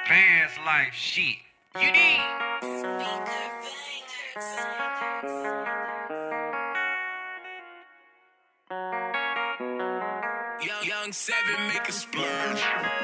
Fans life shit. You need. Young 7 make a splurge.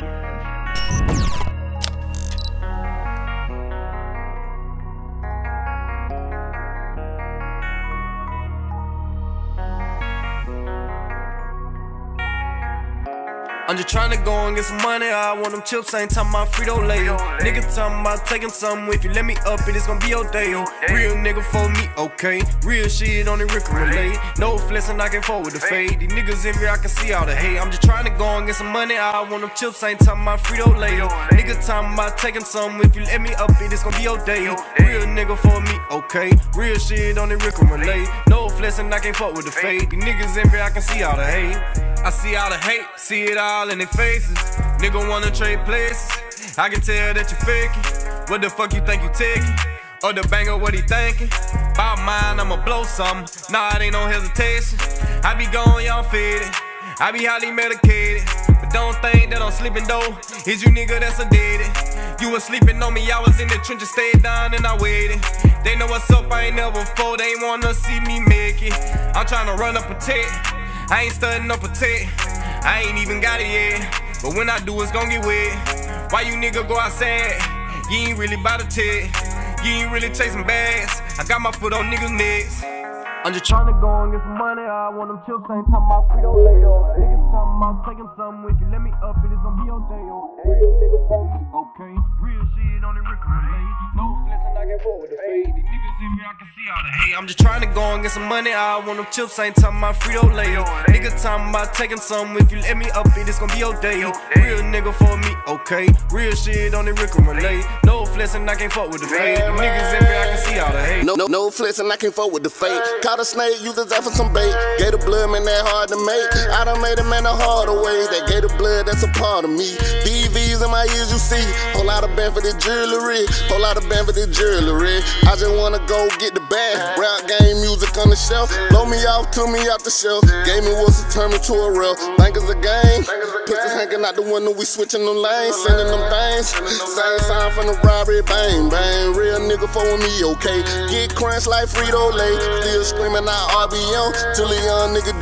I'm just tryna go and get some money. I want them chips, I ain't talking about Frito Lay. Nigga talking about taking something. If you let me up it, it's gon' be your day. Real nigga for me, okay. Real shit on the Rick relay. No flexing, I can fuck with the fade. These niggas envy, I can see all the hate. I'm just tryna go and get some money. I want them chips, I ain't talking about Frito Lay. Nigga talking about taking something. If you let me up it, it's gon' be your day. Real nigga for me, okay. Real shit on the Rick relay. No flexing, I can fuck with the fade. These niggas envy, I can see all the hate. I see all the hate, see it all in their faces. Nigga wanna trade places. I can tell that you faking. What the fuck you think you taking? Or the banger, what he thinking? About mine, I'ma blow something. Nah, it ain't no hesitation. I be gone, y'all faded. I be highly medicated. But don't think that I'm sleeping though. Is you nigga that's sedated? You was sleeping on me, I was in the trenches, stayed down and I waited. They know what's up, I ain't never fold. They ain't wanna see me make it. I'm tryna run up a tick. I ain't studying up a tech, I ain't even got it yet. But when I do, it's gon' get wet. Why you nigga go outside? You ain't really bout to tech. You ain't really chasing bags. I got my foot on niggas' necks. I'm just tryna go and get some money. I want them chips, ain't talking about Frito Lay. Niggas talking about taking something. If you let me up it, it's gon' be your day. Real nigga for me, okay. Real shit on the Rick relay. No flexing, I can fuck with the fade. These niggas in me, I can see all the hate. I'm just tryna go and get some money. I want them chips, ain't talking about Frito Lay. Niggas talking about taking something. If you let me up it, it's gon' be your day. Real nigga for me, okay. Real shit on the Rick relay. No flexing, I can't fuck with the fade. These niggas in me, I can see all the hate. No flexing, I can't fuck with the fade. Caught a snake, use his for some bait. Gator blood, man, that hard to make. I done made a man a harder way. That gator blood, that's a part of me. DVs in my ears, you see. Whole lot of band for the jewelry. Whole lot of band for the jewelry. I just wanna go get the bag. Rap game music on the shelf. Blow me off, took me out the shelf. Gaming was determined to a real. Think it's a game. Pistols hanging out the window, we switching them lanes. Sending them things. Same sign from the robbery, bang, bang. Real nigga for me, okay. Get crunched like Frito Lay. Still screaming out RBM till a young nigga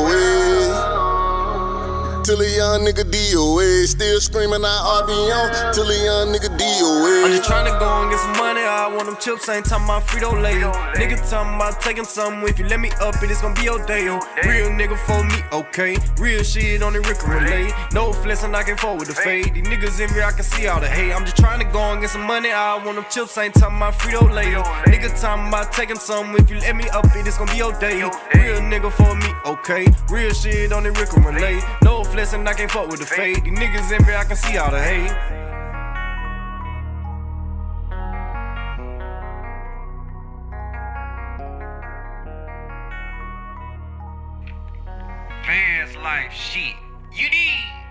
DOA. Till a young nigga DOA. Still screaming out RBM till a young nigga DOA. I'm just tryna go and get some money. I want them chips, ain't talking about Frito Lay. Nigga talking about taking something. If you let me up it, it's gon' be your day. Real nigga for me, okay. Real shit on the Rick relay. No flexing, I can fuck with the fade. These niggas in me, I can see all the hate. I'm just tryna go and get some money. I want them chips, ain't talking about Frito Lay. Nigga talking about taking something. If you let me up it, it's gon' be your day. Real nigga for me, okay. Real shit on the Rick relay. No flexing, I can't fuck with the fade. These niggas in me, I can see all the hate. Fans life shit. You need.